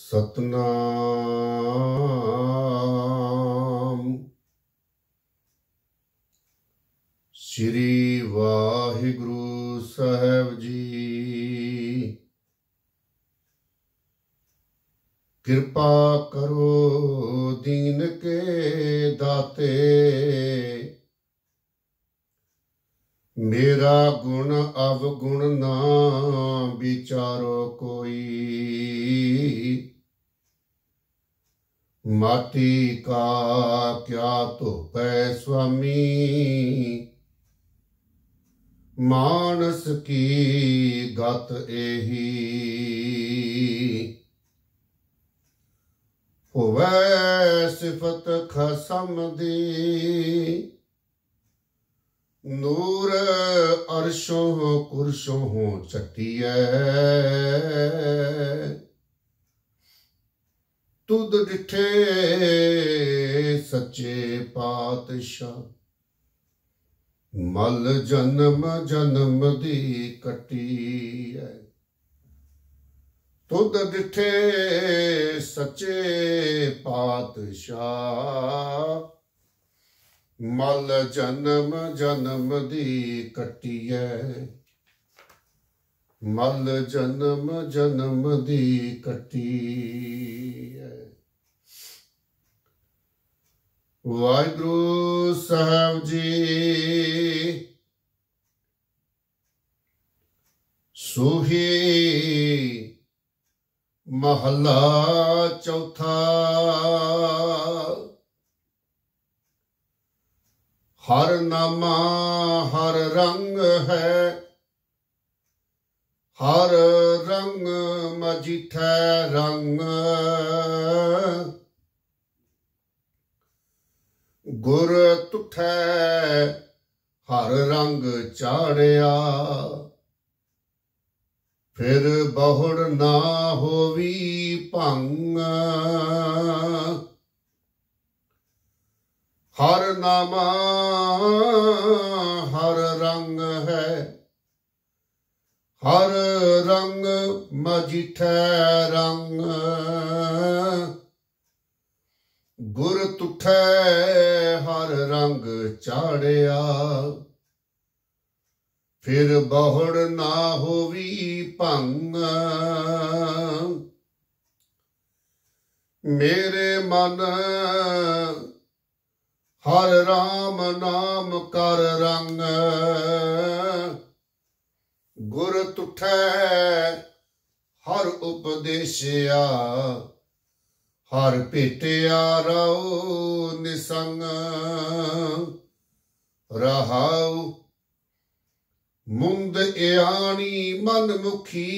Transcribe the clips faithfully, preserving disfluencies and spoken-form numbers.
सतनाम श्री वाहिगुरु साहब जी। कृपा करो दीन के दाते, मेरा गुण अवगुण ना विचारो कोई। माटी का क्या तो पै स्वामी, मानस की गत एही। होवै सिफत खसम दी, नूर अरशों कुरशों चटियै। तुद डिठे सच्चे पातशाह, मल जन्म जन्म दी कटी है। तुद डिठे सच्चे पातशाह, मल जन्म जन्म दी कटी है। मल जन्म जन्म दी कटी है। वाहिगुरु साहब जी सूही महला चौथा। हर नामा हर रंग है, हर रंग मजिठै रंग। गुर तुठै हर रंग चाढ़िया, फिर बहुड़ ना होवी भंग। हर नामा हर रंग है, हर रंग मजिठै रंग। गुर तुठै हर रंग चाढ़िया, फिर बहुड़ ना होवी भंग। मेरे मन हर राम नाम कर रंग। गुर तुठै हर उपदेशिया, हर भेटिया रहो निसंग। रहाऊ मुंद इयाणी मन मुखी,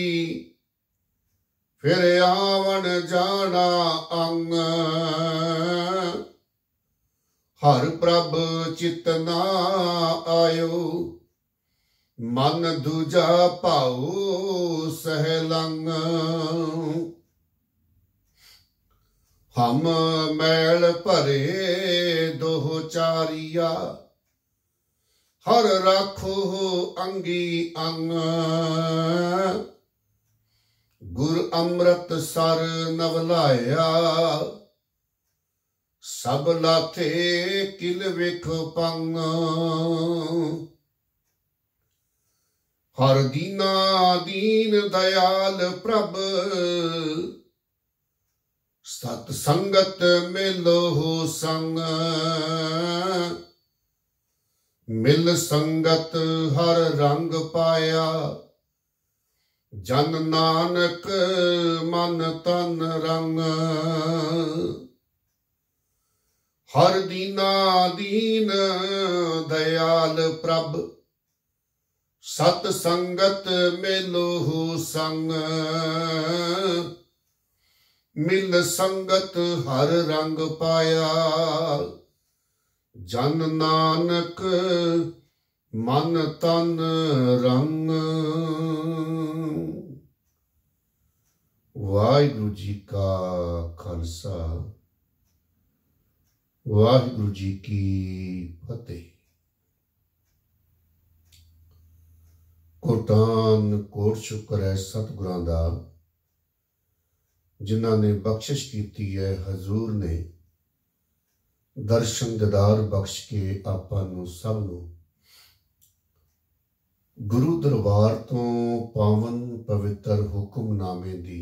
फिर आवन जाना अंग। हर प्रभ चित ना आयो, मन दूजा पाओ सहलंग। हम मैल भरे दोह चारिया, हर राखो अंगी अंग। गुर अमृत सर नवलाया, सब लाथे किल विख पंग। हर दीना दीन दयाल प्रभ, सत संगत मिलो संग। मिल संगत हर रंग पाया, जन नानक मन तन रंग। हर दीना दीन दयाल प्रभ, सत संगत मिलो संग। मिल संगत हर रंग पाया, जन नानक मन तन रंग। वाहिगुरु जी का खालसा, वाहिगुरु जी की फतेह। कोटान कोट शुक्र है सतगुरां दा, ਜਿਨ੍ਹਾਂ ਨੇ ਬਖਸ਼ਿਸ਼ ਕੀਤੀ ਹੈ, ਹਜ਼ੂਰ ਨੇ ਦਰਸ਼ਨ ਦਿਦਾਰ ਬਖਸ਼ ਕੇ ਆਪਾਂ ਨੂੰ ਸਭ ਨੂੰ ਗੁਰੂ ਦਰਬਾਰ ਤੋਂ ਪਾਵਨ ਪਵਿੱਤਰ ਹੁਕਮਨਾਮੇ ਦੀ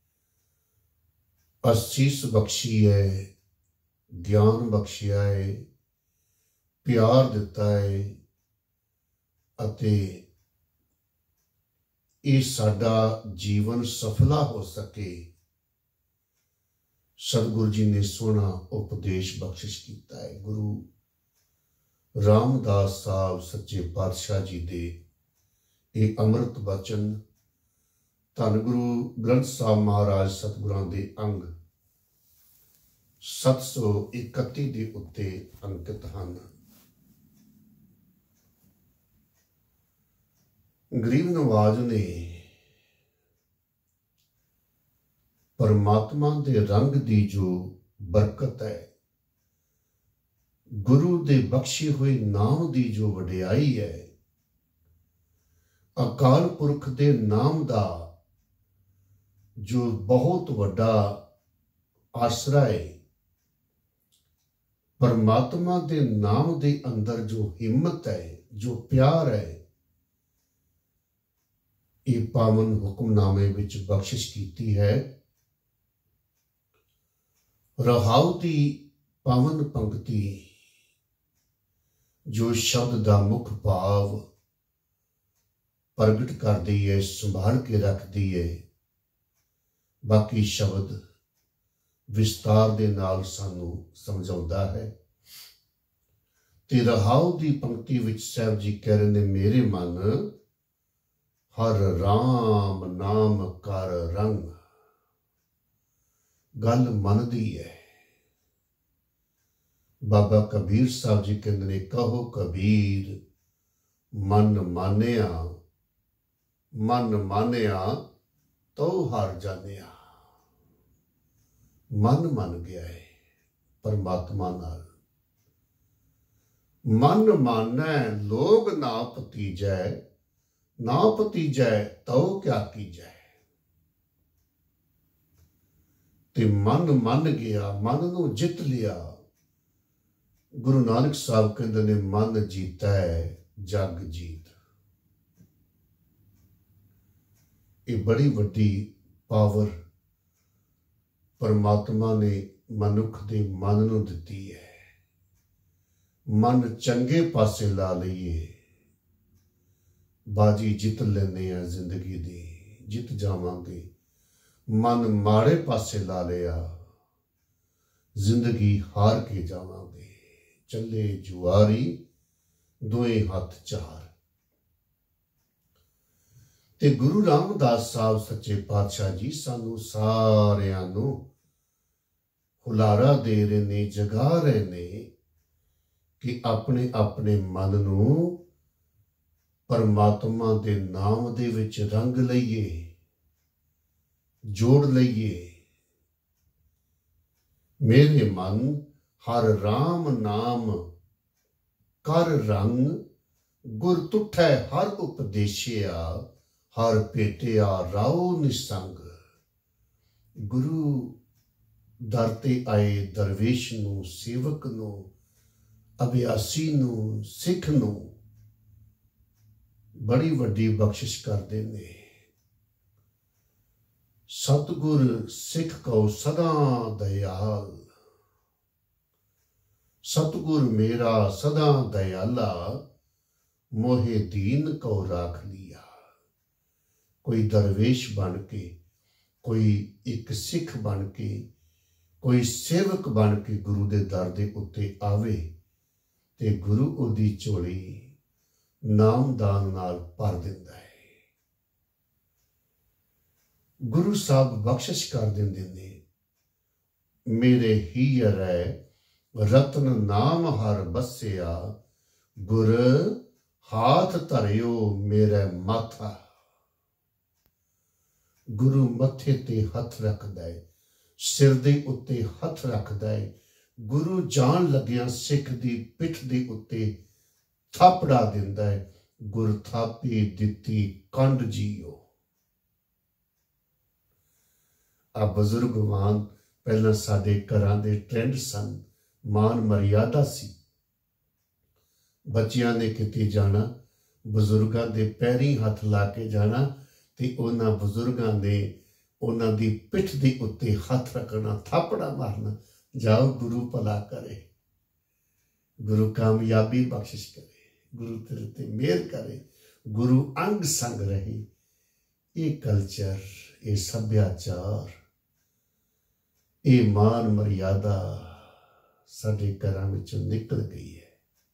ਅਸੀਸ ਬਖਸ਼ੀ ਹੈ, ਗਿਆਨ ਬਖਸ਼ਿਆ ਹੈ, ਪਿਆਰ ਦਿੱਤਾ ਹੈ ਅਤੇ ਇਹ ਸਾਡਾ ਜੀਵਨ ਸਫਲਾ ਹੋ ਸਕੇ ਸਤਿਗੁਰੂ ਜੀ ਨੇ ਸੋਹਣਾ ਉਪਦੇਸ਼ ਬਖਸ਼ਿਸ਼ ਕੀਤਾ ਹੈ। ਗੁਰੂ ਰਾਮਦਾਸ ਸਾਹਿਬ ਸੱਚੇ ਪਾਤਸ਼ਾਹ ਜੀ ਦੇ ਇਹ ਅੰਮ੍ਰਿਤ ਬਚਨ ਧੰਨ ਗੁਰੂ ਗ੍ਰੰਥ ਸਾਹਿਬ ਮਹਾਰਾਜ ਸਤਿਗੁਰਾਂ ਦੇ ਅੰਗ ਸੱਤ ਸੌ ਇਕੱਤੀ ਦੇ ਉੱਤੇ ਅੰਕਿਤ ਹਨ। ਗਰੀਬ ਨਵਾਜ਼ ਨੇ ਪਰਮਾਤਮਾ ਦੇ ਰੰਗ ਦੀ ਜੋ ਬਰਕਤ ਹੈ, ਗੁਰੂ ਦੇ ਬਖਸ਼ੇ ਹੋਏ ਨਾਮ ਦੀ ਜੋ ਵਡਿਆਈ ਹੈ, ਅਕਾਲ ਪੁਰਖ ਦੇ ਨਾਮ ਦਾ ਜੋ ਬਹੁਤ ਵੱਡਾ ਆਸਰਾ ਹੈ, ਪਰਮਾਤਮਾ ਦੇ ਨਾਮ ਦੇ ਅੰਦਰ ਜੋ ਹਿੰਮਤ ਹੈ, ਜੋ ਪਿਆਰ ਹੈ, ਇਹ ਪਾਵਨ ਹੁਕਮਨਾਮੇ ਵਿੱਚ ਬਖਸ਼ਿਸ਼ ਕੀਤੀ ਹੈ। ਰਹਾਉ ਦੀ ਪਾਵਨ ਪੰਕਤੀ ਜੋ ਸ਼ਬਦ ਦਾ ਮੁੱਖ ਭਾਵ ਪ੍ਰਗਟ ਕਰਦੀ ਹੈ, ਸੰਭਾਲ ਕੇ ਰੱਖਦੀ ਹੈ, ਬਾਕੀ ਸ਼ਬਦ ਵਿਸਤਾਰ ਦੇ ਨਾਲ ਸਾਨੂੰ ਸਮਝਾਉਂਦਾ ਹੈ। ਤੇ ਰਹਾਉ ਦੀ ਪੰਕਤੀ ਵਿੱਚ ਸਾਹਿਬ ਜੀ ਕਹਿ ਰਹੇ ਨੇ, ਮੇਰੇ ਮਨ ਹਰ ਰਾਮ ਨਾਮ ਕਰ ਰੰਗ। ਗੱਲ ਮਨ ਦੀ ਹੈ। ਬਾਬਾ ਕਬੀਰ ਸਾਹਿਬ ਜੀ ਕਹਿੰਦੇ ਨੇ, ਕਹੋ ਕਬੀਰ ਮਨ ਮਾਨਿਆ, ਮਨ ਮਾਨਿਆ ਤੋ ਹਰ ਜਾਣਿਆ। ਮਨ ਮੰਨ ਗਿਆ ਹੈ ਪਰਮਾਤਮਾ ਨਾਲ। ਮਨ ਮਾਨੈ ਲੋਗ ਨਾ ਭਤੀਜੈ, ਨਾ ਭਤੀਜੈ ਤਉ ਕਿਆ ਕੀਜੈ। ਤੇ ਮਨ ਮੰਨ ਗਿਆ, ਮਨ ਨੂੰ ਜਿੱਤ ਲਿਆ। ਗੁਰੂ ਨਾਨਕ ਸਾਹਿਬ ਕਹਿੰਦੇ ਨੇ, ਮਨ ਜੀਤਾ ਹੈ ਜਗ ਜੀਤ। ਇਹ ਬੜੀ ਵੱਡੀ ਪਾਵਰ ਪਰਮਾਤਮਾ ਨੇ ਮਨੁੱਖ ਦੇ ਮਨ ਨੂੰ ਦਿੱਤੀ ਹੈ। ਮਨ ਚੰਗੇ ਪਾਸੇ ਲਾ ਲਈਏ, ਬਾਜੀ ਜਿੱਤ ਲੈਂਦੇ ਆ, ਜ਼ਿੰਦਗੀ ਦੀ ਜਿੱਤ ਜਾਵਾਂਗੇ। ਮਨ ਮਾੜੇ ਪਾਸੇ ਲਾ ਲਿਆ, ਜ਼ਿੰਦਗੀ ਹਾਰ ਕੇ ਜਾਵਾਂਗੇ। ਚੱਲੇ ਜੁਆਰੀ ਦੋਏ ਹੱਥ ਚਾਰ। ਤੇ ਗੁਰੂ ਰਾਮਦਾਸ ਸਾਹਿਬ ਸੱਚੇ ਪਾਤਸ਼ਾਹ ਜੀ ਸਾਨੂੰ ਸਾਰਿਆਂ ਨੂੰ ਹੁਲਾਰਾ ਦੇ ਰਹੇ ਨੇ, ਜਗਾ ਰਹੇ ਨੇ ਕਿ ਆਪਣੇ ਆਪਣੇ ਮਨ ਨੂੰ ਪਰਮਾਤਮਾ ਦੇ ਨਾਮ ਦੇ ਵਿੱਚ ਰੰਗ ਲਈਏ, ਜੋੜ ਲਈਏ। ਮੇਰੇ ਮਨ ਹਰ ਰਾਮ ਨਾਮ ਕਰ ਰੰਗ, ਗੁਰ ਤੁਠੈ ਹਰ ਉਪਦੇਸ਼ਿਆ, ਹਰ ਭੇਟਿਆ ਰਾਉ ਨਿਸੰਗ। ਗੁਰੂ ਦਰ ਤੇ ਆਏ ਦਰਵੇਸ਼ ਨੂੰ, ਸੇਵਕ ਨੂੰ, ਅਭਿਆਸੀ ਨੂੰ, ਸਿੱਖ ਨੂੰ ਬੜੀ ਵੱਡੀ ਬਖਸ਼ਿਸ਼ ਕਰਦੇ ਨੇ। ਸਤਿਗੁਰ ਸਿੱਖ ਕਉ ਸਦਾ ਦਇਆਲ, ਸਤਿਗੁਰ ਮੇਰਾ ਸਦਾ ਦਇਆਲਾ, ਮੋਹਿ ਦੀਨ ਕਉ ਰਾਖ ਲਿਆ। ਕੋਈ ਦਰਵੇਸ਼ ਬਣ ਕੇ, ਕੋਈ ਇੱਕ ਸਿੱਖ ਬਣ ਕੇ, ਕੋਈ ਸੇਵਕ ਬਣ ਕੇ ਗੁਰੂ ਦੇ ਦਰ ਦੇ ਉੱਤੇ ਆਵੇ ਤੇ ਗੁਰੂ ਉਹਦੀ ਝੋਲੀ ਨਾਮਦਾਨ ਨਾਲ ਭਰ ਦਿੰਦਾ ਹੈ। ਗੁਰੂ ਸਾਹਿਬ ਬਖਸ਼ਿਸ਼ ਕਰ ਦਿੰਦੇ ਨੇ, ਮੇਰੇ ਹੀਰੈ ਰਤਨ ਨਾਮ ਹਰ ਬਸਿਆ, ਗੁਰ ਹਾਥ ਧਰਿਓ ਮੇਰੇ ਮਾਥਾ। ਗੁਰੂ ਮੱਥੇ ਤੇ ਹੱਥ ਰੱਖਦਾ ਹੈ, ਸਿਰ ਦੇ ਉੱਤੇ ਹੱਥ ਰੱਖਦਾ ਹੈ। ਗੁਰੂ ਜਾਣ ਲੱਗਿਆ ਸਿੱਖ ਦੀ ਪਿੱਠ ਦੇ ਉੱਤੇ ਥਾਪੜਾ ਦਿੰਦਾ ਹੈ, ਗੁਰ ਥਾਪੀ ਦਿੱਤੀ ਕੰਡ ਜੀਓ। आ बजुर्गवान पहला साडे घरां दे ट्रेंड सन, मान मर्यादा सी। बच्चियां ने किते जाना, बजुर्गां दे पैरीं हथ ला के जाना ते उन्हां बजुर्गां ने उन्हां दी पिठ दे उत्ते हथ रखना, थापड़ा मारना, जाओ गुरु भला करे, गुरु कामयाबी बख्शिश करे, गुरु तेरे ते मेहर करे, गुरु अंग संग रहे। ये कल्चर, ये सभ्याचार, ये मान मर्यादा साडे घरां विचों निकल गई है।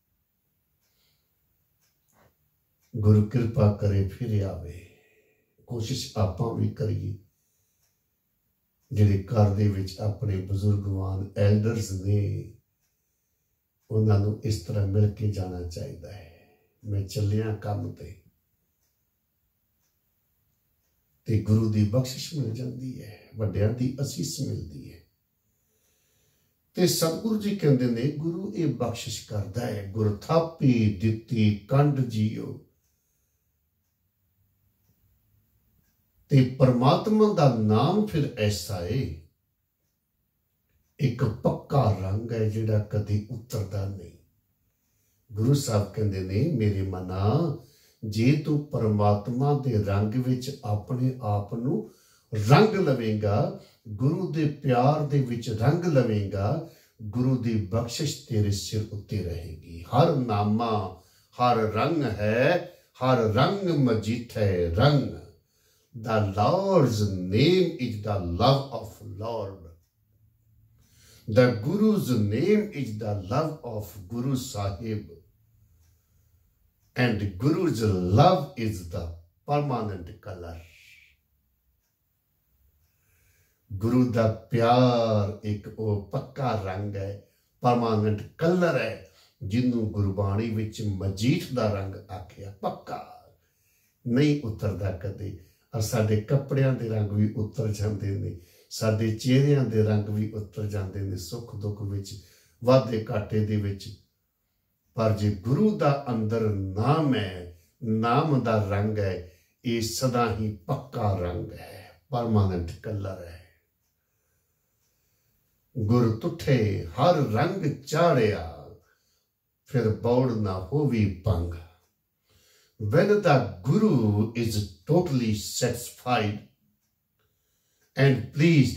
गुरु कृपा करे फिर आवे। कोशिश आपां भी करिए, जिहड़े घर दे विच अपने बजुर्गवान एल्डर्स ने, उन्हां नूं इस तरह मिल के जाना चाहिए है। मैं चलिया काम ते ते गुरु दी बख्शिश मिल जाती है, वड्डियां दी असीस मिलती है। ते सतगुरु जी कहते ने गुरु ये बख्शिश करता है, गुर थापी दिती कंड जियो। ते परमात्मा दा नाम फिर ऐसा है, एक पक्का रंग है जिहड़ा कदी उतरदा नहीं। गुरु साहब कहते ने मेरे मना, जे तू परमात्मा दे रंग विच अपने आप नू रंग लवेगा, गुरु दे प्यार दे विच रंग लवेगा, गुरु दी बख्शिश तेरे सिर उत्ते रहेगी। हर नामा हर रंग है, हर रंग मजीठ है रंग। The Lord's name is the love of Lord. The Guru's name is the love of Guru Sahib. And Guru's love is the permanent color. गुरु दा प्यार एक वो पक्का रंग है, परमानेंट कलर है, जिन्हों गुरबाणी विच मजीठ दा रंग आखिया, पक्का नहीं उतरदा कदे। और साडे कपड़ियां दे रंग भी उतर जाते हैं, साडे चेहरियां दे रंग भी उतर जाते हैं, सुख दुख विच वाधे घाटे दे विच। पर जे गुरु दा अंदर नाम है, नाम दा रंग है, ये सदा ही पक्का रंग है, परमानेंट कलर है। गुर तुठे हर रंग चाड़िया, फिर बौड़ ना होवी पंग। When the Guru is totally satisfied and pleased,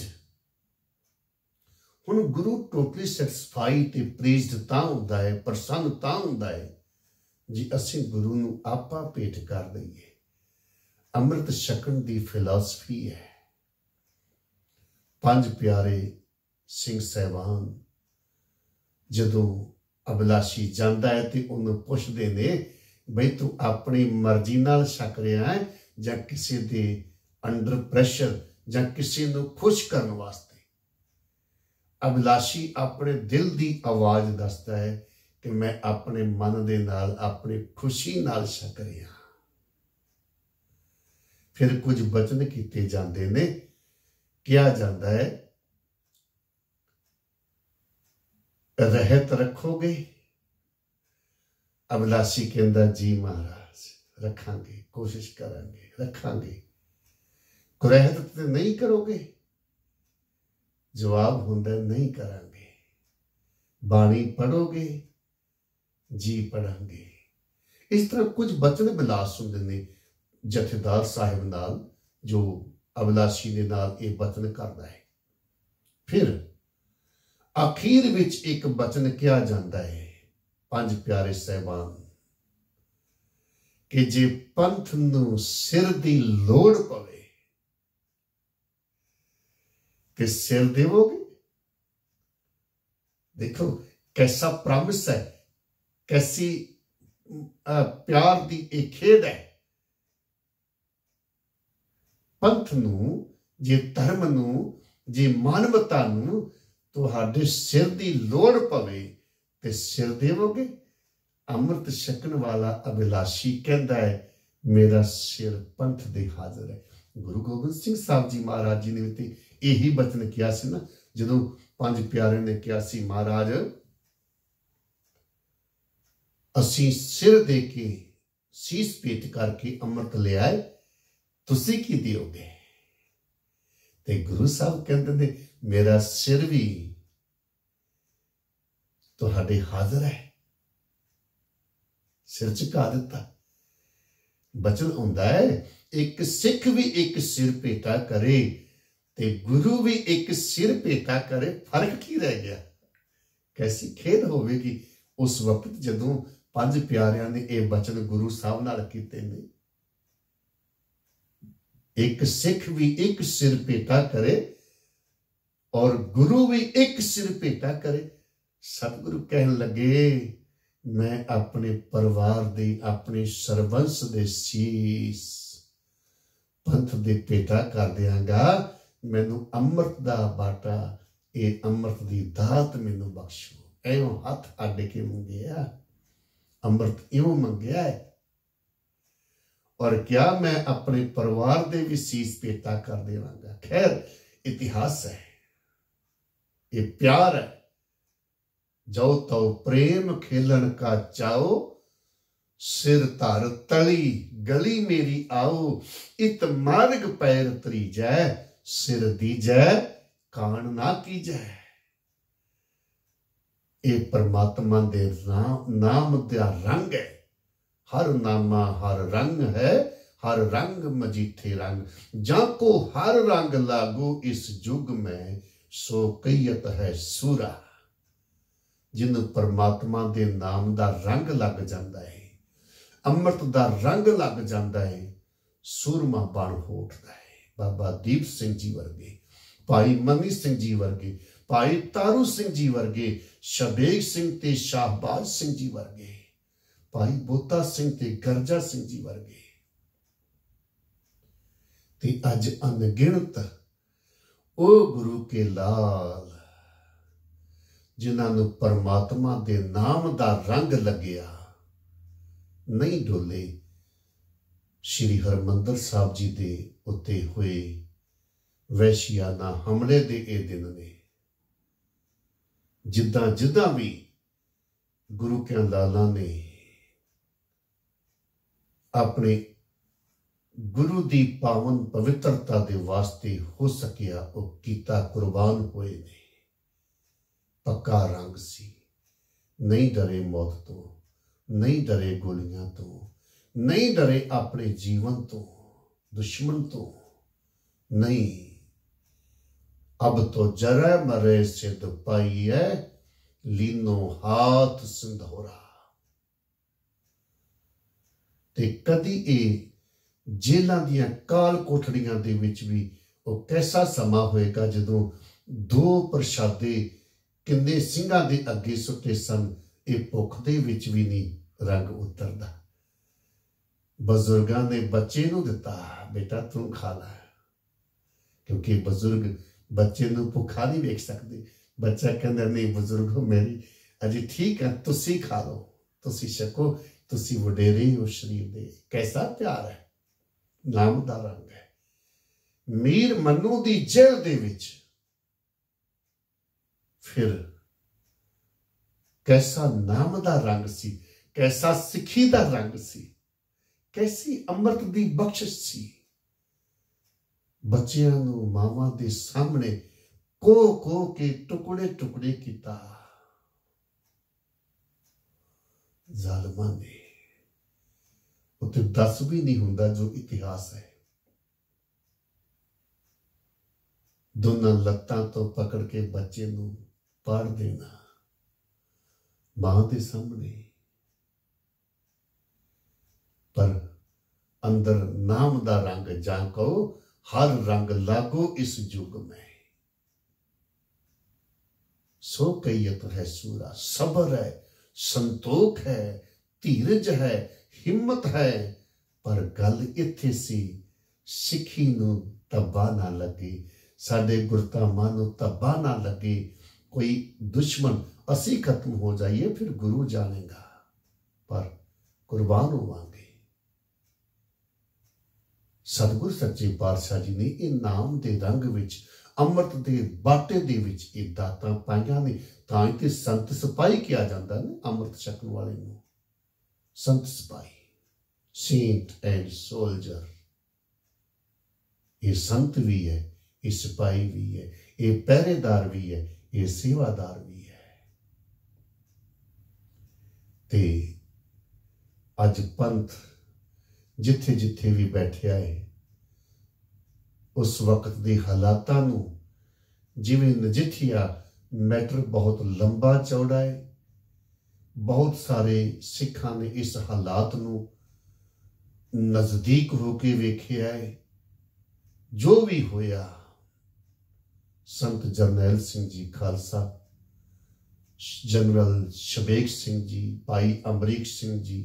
हुण गुरु totally satisfied ते pleased तां हुंदा है, प्रसन्न तां हुंदा है जी असीं गुरु नूं आपा भेट कर दईए। अमृत छकण दी फिलासफी है। पंज प्यारे सिंह साहिबान जदों अभिलाषी जांदा है ते उहनूं पुछदे ने बई तू अपनी मर्जी नाल छक रहा है जां किसी दे अंडर प्रैशर जां किसी नूं खुश करने वास्ते। अभिलाषी अपने दिल दी आवाज़ दसदा है कि मैं अपने मन दे नाल अपनी खुशी नाल छक रहा। फिर कुछ बचन कीते जांदे ने, कहा जाता है रहत रखोगे। अभिलाषी कहता जी महाराज रखांगे, कोशिश करांगे, रखांगे। कुरहत तो नहीं करोगे? जवाब होंदा नहीं करांगे। बाणी पढ़ोगे? जी पढ़ांगे। इस तरह कुछ बचन बिलास हुंदे ने जथेदार साहिब नाल, जो अभिलाषी दे नाल ये बचन करदा है। फिर आखिर विच एक बचन कहा जाता है पंज प्यारे साहिबान कि जे पंथ नूं सिर दी लोड़ पवे कि सिर देवोगे। देखो कैसा प्रॉमिस है, कैसी प्यार दी एक खेद है। पंथ नूं जे धर्म नूं जे मानवता नूं तुहाडे सिर दी लोड़ पवे ते सिर देवोगे। अमृत छकन वाला अभिलाषी कहता है मेरा सिर पंथ दे हाजिर है। गुरु गोबिंद सिंह साहब जी महाराज जी ने तो यही बचन किया सी ना, जदों पंज प्यारे ने कहा सी महाराज असी सिर दे के शीस भेंट करके अमृत ले आए, तुसी की दिओगे? ਤੇ ਗੁਰੂ ਸਾਹਿਬ ਕਹਿੰਦੇ ਨੇ ਮੇਰਾ ਸਿਰ ਵੀ ਤੁਹਾਡੇ ਹਾਜ਼ਰ ਹੈ। ਸਿਰ ਝੁਕਾ ਦਿੱਤਾ। ਬਚਨ ਹੁੰਦਾ ਹੈ ਇੱਕ ਸਿੱਖ ਵੀ ਇੱਕ ਸਿਰ ਭੇਟਾ ਕਰੇ ਤੇ ਗੁਰੂ ਵੀ ਇੱਕ ਸਿਰ ਭੇਟਾ ਕਰੇ, ਫਰਕ ਕੀ ਰਹਿ ਗਿਆ? ਕੈਸੀ ਖੇਡ ਹੋਵੇਗੀ ਉਸ ਵਕਤ ਜਦੋਂ ਪੰਜ ਪਿਆਰਿਆਂ ਨੇ ਇਹ ਬਚਨ ਗੁਰੂ ਸਾਹਿਬ ਨਾਲ ਕੀਤੇ ਨੇ। ਇੱਕ ਸਿੱਖ ਵੀ ਇੱਕ ਸਿਰ ਭੇਟਾ ਕਰੇ ਔਰ ਗੁਰੂ ਵੀ ਇੱਕ ਸਿਰ ਭੇਟਾ ਕਰੇ। ਸਤਿਗੁਰੂ ਕਹਿਣ ਲੱਗੇ ਮੈਂ ਆਪਣੇ ਪਰਿਵਾਰ ਦੇ, ਆਪਣੇ ਸਰਵੰਸ ਦੇ ਸੀਸ ਪੰਥ ਦੇ ਭੇਟਾ ਕਰ ਦਿਆਂਗਾ। ਮੈਨੂੰ ਅੰਮ੍ਰਿਤ ਦਾ ਬਾਟਾ, ਇਹ ਅੰਮ੍ਰਿਤ ਦੀ ਦਾਤ ਮੈਨੂੰ ਬਖਸ਼ੋ। ਐਉਂ ਹੱਥ ਅੱਡ ਕੇ ਮੰਗਿਆ, ਅੰਮ੍ਰਿਤ ਇਉਂ ਮੰਗਿਆ ਹੈ। ਔਰ ਕਿਆ ਮੈਂ ਆਪਣੇ ਪਰਿਵਾਰ ਦੇ ਵੀ ਸੀਸ ਭੇਟਾ ਕਰ ਦੇਵਾਂਗਾ। ਖੈਰ ਇਤਿਹਾਸ ਹੈ, ਇਹ ਪਿਆਰ ਹੈ। ਜੋ ਤਉ ਪ੍ਰੇਮ ਖੇਲਣ ਕਾ ਚਾਓ, ਸਿਰ ਧਰ ਤਲੀ ਗਲੀ ਮੇਰੀ ਆਓ। ਇਤ ਮਾਰਗ ਪੈਰ ਤਰੀਜੈ, ਸਿਰ ਦੀਜੈ ਕਾਣ ਨਾ ਕੀਜੈ। ਇਹ ਪਰਮਾਤਮਾ ਦੇ ਨਾਮ ਦਾ ਰੰਗ ਹੈ। ਹਰ ਨਾਮਾ ਹਰ ਰੰਗ ਹੈ, हर रंग मजीठे रंग, जाको हर रंग लागू इस युग में, सो कईयत है सूरा। जिन्हों परमात्मा दे नाम दा रंग लग जाता है, अमृत दा रंग लग जाता है, सूरमा बन हो उठता है। बाबा दीप सिंह जी वर्गे, भाई मनी सिंह जी वर्गे, भाई तारू सिंह जी वर्गे, शबेग सिंह ते शाहबाज सिंह जी वर्गे, भाई बोता सिंह ते गर्जा सिंह जी वर्गे, ते अज अनगिणत ओ गुरु के लाल जिन्होंने परमात्मा दे नाम दा रंग लग्या नहीं डोले। श्री हरमंदर साहब जी दे उत्ते हुए वैश्याना हमले दे ए दिन ने, जिद्दां जिद्दां भी गुरु के लाला ने अपने गुरु दी पावन पवित्रता दे वास्ते हो सकिया वो कीता, कुर्बान होए ने। पक्का रंग सी, नहीं डरे मौत तो, नहीं डरे गोलियां तो, नहीं डरे अपने जीवन तो, दुश्मन तो नहीं। अब तो जरा मरे सिद्ध पाई है, लीनो हाथ संधोरा। ते कदी ए जेलों दियां काल कोठड़ियां दे विच भी वो कैसा समा होएगा जदों दो प्रशादे किन्ने सिंघां दे अगे सुटे सन, ये भुख दे विच भी नहीं रंग उतरदा। बजुर्गां ने बच्चे नूं दिता, बेटा तू खा ला, क्योंकि बजुर्ग बच्चे नूं भुखा नहीं वेख सकते। बच्चा कहंदा नहीं बजुर्गो मेरी अजे ठीक है, तुसी खा लो, तुसी छको, तुसी वडेरे हो शरीर दे। कैसा प्यार है, नाम दा रंग है। मीर मन्नू दी जेल दे विच फिर कैसा नाम दा रंग सी, कैसा सिखी दा रंग सी, कैसी अमृत दी बख्शिश सी। बच्चियां नूं मावां दे सामने को को के टुकड़े टुकड़े कीता। जालिमां ने उत्ते दस भी नहीं हुंदा जो इतिहास है। दोनों लत्तां तो पकड़ के बच्चे नूं पाड़ देना मां दे सामने, पर अंदर नाम दा रंग जाको हर रंग लागो इस युग में, सो कईयत है सूरा। सबर है, संतोख है, धीरज है, हिम्मत है, पर गल इत्थे सी सिखी नूं तब्बा ना लगे, साडे गुरतामां नूं तब्बा ना लगे। कोई दुश्मन असी खत्म हो जाइए फिर गुरु जानेगा, पर कुर्बान होवांगे। सतगुर सच्चे पातशाह जी ने ये नाम दे रंग विच, अमृत दे बाटे दे विच ये दातां पाईयां ने, तां ते संत सिपाही किया जाता ने अमृत छकण वाले नूं। संत सिपाही, सेंट एंड सोल्जर, ये संत भी है, ये सिपाही भी है, ये पहरेदार भी है, ये सेवादार भी है। ते अज पंथ जिथे जिथे भी बैठिया है, उस वक्त के हालातां नूं जिवें नजिठिया मैटर बहुत लंबा चौड़ा है। बहुत सारे सिखां ने इस हालात नूं नजदीक होके वेखिया है। जो भी होया, संत जरनैल सिंह जी खालसा, जनरल शबेग सिंह जी, भाई अमरीक सिंह जी,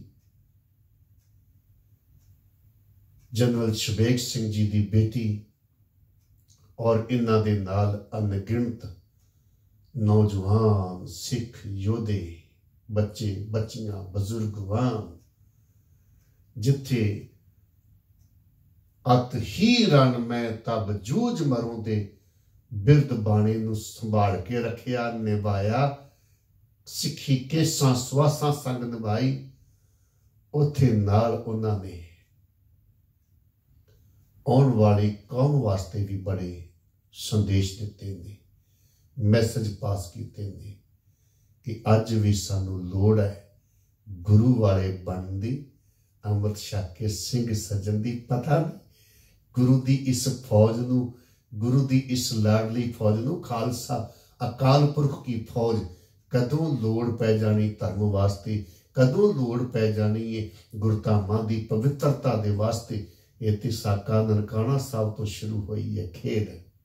जनरल शबेग सिंह जी दी बेटी और इन्हां दे नाल अनगिणत नौजवान सिख योधे, बच्चे बच्चियां बजुर्गवान, जिथे अत ही रण में तब जूझ मरूं दे बिरद बाणी नूं संभाल के रखिया, निभाया, सिखी केसां सुआसां संग निभाई। उथे नाल उन्हां ने आने वाली कौम वास्ते भी बड़े संदेश दिते ने, मैसेज पास किए ने कि अज भी सानू लोड़ है गुरु वाले बनने दी, अमृत छक के सिंह सजन दी। पता नहीं गुरु दी इस फौज नू, गुरु दी इस लाडली फौज नू, खालसा अकाल पुरख की फौज कदों लोड़ पै जानी धर्म वास्ते, कदों लोड़ पै जानी है गुरधामां दी पवित्रता दे वास्ते। ये ते साका ननकाना साहब तो शुरू हुई है खेड।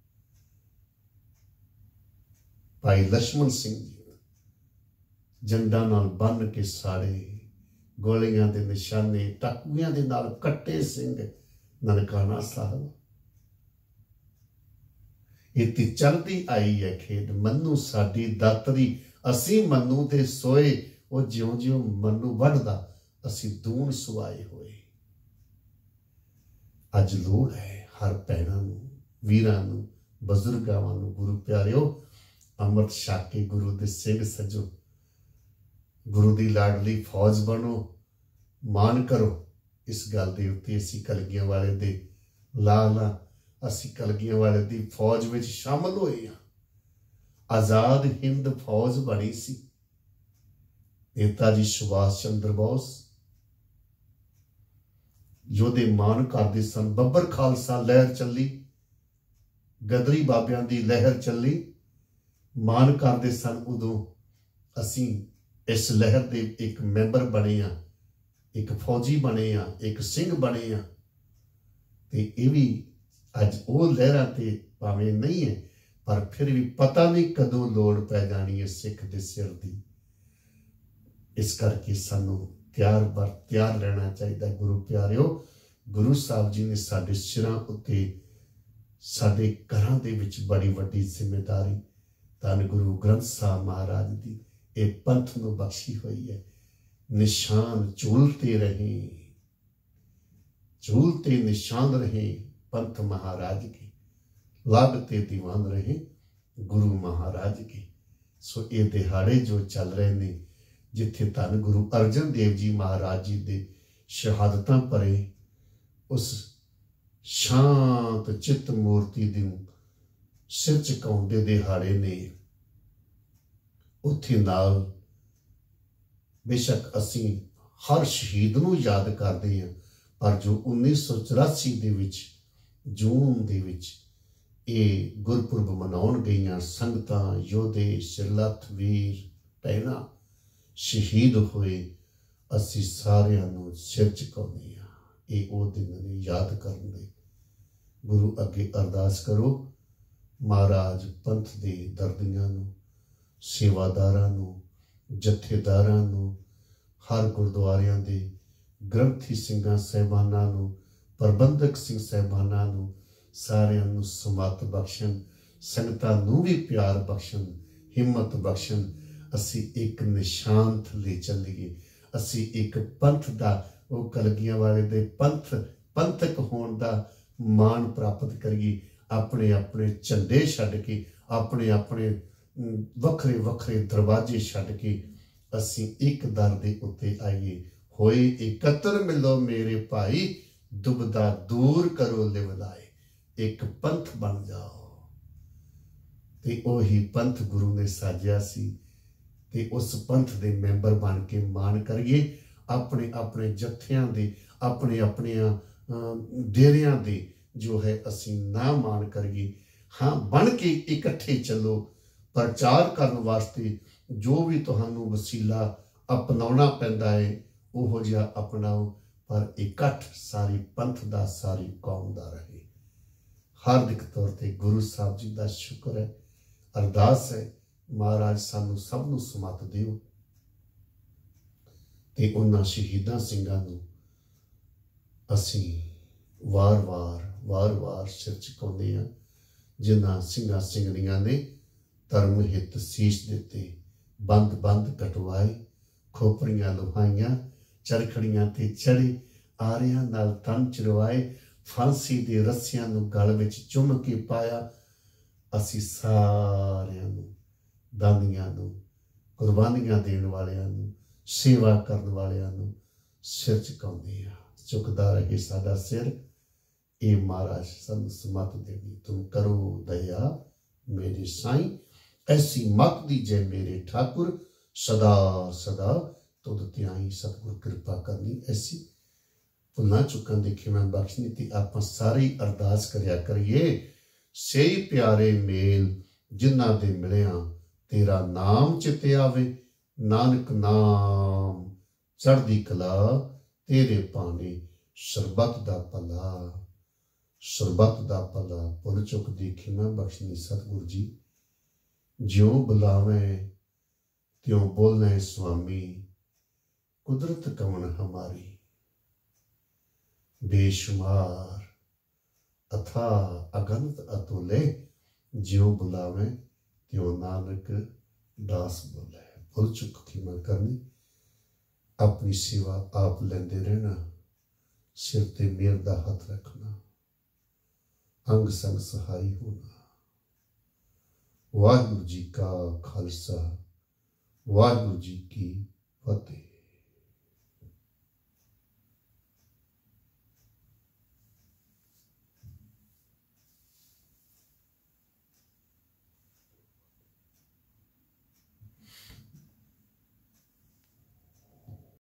भाई लक्ष्मण सिंह जी जंडा नाल बन के साड़े, गोलियां दे निशाने, टाकुआं दे नाल कट्टे सिंह ननकाना साहब। ये ते चलदी आई है खेड। मन्नू साडी दातरी, असी मन्नू दे सोए, वो ज्यों ज्यों मन्नू वढ़दा असी दून सुआए होए। अज लोड़ है हर भैणां नूं, वीरां नूं, बजुर्गां नूं, गुरु प्यारिओ अमृत छक के गुरु दे सिंह सजो, गुरु दी लाडली फौज बनो, मान करो। इस गल दे उत्ते असीं कलगियां वाले दे लाल हां, असीं कलगियां वाले दी फौज विच शामिल होए हां। आजाद हिंद फौज बनी सी। नेताजी सुभाष चंद्र बोस योधे मान करते सन। बब्बर खालसा लहर चली, गदरी बाबियां दी लहर चली, मान करते सन। उदों असीं इस लहर दे एक मैंबर बने हाँ, एक फौजी बने हाँ, एक सिंह बने हाँ। ते ये भी अज वो लहरां ते भावें नहीं है, पर फिर भी पता नहीं कदों लोड़ पै जानी है सिख दे सिर दी। इस करके सानू त्यार बर त्यार रहना चाहिए। गुरु प्यारिओ, गुरु साहब जी ने साडे सिरां उत्ते, साडे घरां दे विच बड़ी वड्डी जिम्मेदारी धन गुरु ग्रंथ साहब महाराज दी ये पंथ नूं बख्शी हुई है। निशान झूलते रहे, झूलते निशान रहे पंथ महाराज के, लागते दीवान रहे गुरु महाराज के। सो ये दिहाड़े जो चल रहे ने, जिथे धन गुरु अर्जन देव जी महाराज जी दे शहादतां परे उस शांत चित्त मूर्ति दी सिर झुकाउण दे दिहाड़े ने, उत्थे नाल बेशक असीं हर शहीद नूं याद करते हैं, पर जो उन्नीस सौ चौरासी दे विच जून दे विच ये गुरपुरब मनाउण गईयां संगतां, योधे, सिरलथ वीर भैणां शहीद होए, असी सारियां नूं सिर झुकाउने आ। ये वो दिन ने याद करन दे। गुरु अगे अरदास करो, महाराज पंथ दे दर्दियां नूं, सेवादारां नूं, जथेदारां नूं, हर गुरुद्वारियां दे ग्रंथी सिंघां साहिबानां नूं, प्रबंधक सिंह साहिबानां नूं, सारियां नूं समत बख्शण, संगतां नूं भी प्यार बख्शण, हिम्मत बख्शण। असी एक निशान थले चलीए, असी एक पंथ दा, वो कलगियां वाले दे पंथ पंथक होण दा मान प्राप्त करिए। अपने अपने झंडे छड्ड के, अपने अपने वखरे वखरे दरवाजे छड्ड के असी एक दर दे उत्ते आइए। होए एकत्र मिलो मेरे भाई, दुबदा दूर करो लिवलाए, एक पंथ बन जाओ। ਤੇ ਉਹੀ ਪੰਥ ਗੁਰੂ ਨੇ ਸਾਜਿਆ ਸੀ ਤੇ ਉਸ ਪੰਥ ਦੇ ਮੈਂਬਰ ਬਣ ਕੇ ਮਾਣ ਕਰੀਏ। ਆਪਣੇ ਆਪਣੇ ਜੱਥਿਆਂ ਦੇ, ਆਪਣੇ ਆਪਣੀਆਂ ਡੇਰਿਆਂ ਦੇ ਜੋ ਹੈ ਅਸੀਂ ਨਾ ਮਾਣ ਕਰੀਏ। ਹਾਂ, ਬਣ ਕੇ ਇਕੱਠੇ ਚੱਲੋ। ਪ੍ਰਚਾਰ ਕਰਨ ਵਾਸਤੇ ਜੋ ਵੀ ਤੁਹਾਨੂੰ ਵਸੀਲਾ ਅਪਣਾਉਣਾ ਪੈਂਦਾ ਹੈ ਉਹੋ ਜਿਹਾ ਅਪਣਾਓ, ਪਰ ਇਕੱਠ ਸਾਰੀ ਪੰਥ ਦਾ, ਸਾਰੀ ਕੌਮ ਦਾ ਰਹੇ। ਹਾਰਦਿਕ ਤੌਰ ਤੇ ਗੁਰੂ ਸਾਹਿਬ ਜੀ ਦਾ ਸ਼ੁਕਰ ਹੈ, ਅਰਦਾਸ ਹੈ ਮਹਾਰਾਜ ਸਾਨੂੰ ਸਭ ਨੂੰ ਸਮਤ ਦਿਓ ਤੇ ਉਹਨਾਂ ਸ਼ਹੀਦਾਂ ਸਿੰਘਾਂ ਨੂੰ ਅਸੀਂ ਵਾਰ-ਵਾਰ ਵਾਰ-ਵਾਰ ਸਿਰ ਝੁਕਾਉਂਦੇ ਹਾਂ, ਜਿਨ੍ਹਾਂ ਸਿੰਘਾਂ ਸਿੰਘਣੀਆਂ ਨੇ ਧਰਮ ਹਿੱਤ ਸੀਸ ਦਿੱਤੇ, ਬੰਦ ਬੰਦ ਕਟਵਾਏ, ਖੋਪਰੀਆਂ ਲੁਹਾਈਆਂ, ਚਰਖੜੀਆਂ ਤੇ ਚੜੇ, ਆਰਿਆਂ ਨਾਲ ਤਨ ਚੜਵਾਏ, ਫਾਂਸੀ ਦੇ ਰੱਸਿਆਂ ਨੂੰ ਗਲ ਵਿੱਚ ਚੁੰਮ ਕੇ ਪਾਇਆ। ਅਸੀਂ ਸਾਰਿਆਂ ਨੂੰ, ਦਾਨੀਆਂ ਨੂੰ, ਕੁਰਬਾਨੀਆਂ ਦੇਣ ਵਾਲਿਆਂ ਨੂੰ, ਸੇਵਾ ਕਰਨ ਵਾਲਿਆਂ ਨੂੰ ਸਿਰ ਝੁਕਾਉਂਦੇ ਹਾਂ। ਝੁਕਦਾ ਰਹੇ ਸਾਡਾ ਸਿਰ। ਇਹ ਮਹਾਰਾਜ ਸਾਨੂੰ ਸਮਤ ਦੇਵੀ। ਤੁਮ ਕਰੋ ਦਇਆ ਮੇਰੇ ਸਾਈਂ, ऐसी मत दीजे मेरे ठाकुर, सदा सदा तुद त्याई सतगुर कृपा करनी। ऐसी भुल्लां चुकां दी खिमा बख्शनी ते आपां सारे अरदास करिया करिए। सही प्यारे मेल जिन्हां दे मिलिया तेरा नाम चिते आवे, नानक नाम चढ़दी कला तेरे पाने सरबत दा भला, सरबत दा भला। भुल चुक दी खिमा बख्शनी सतगुर जी। ज्यों बुलावे त्यों बोले स्वामी, कुदरत कवन हमारी बेशुमार अथा अगंत अतुले। ज्यों बुलावे त्यों नानक दास बोले। भुल चुक खिमा करनी, अपनी सेवा आप लेंदे रहना, सिर ते मेर दा हथ रखना, अंग संग सहाई होना। वाहिगुरू जी का खालसा, वाहिगुरू जी की फतेह।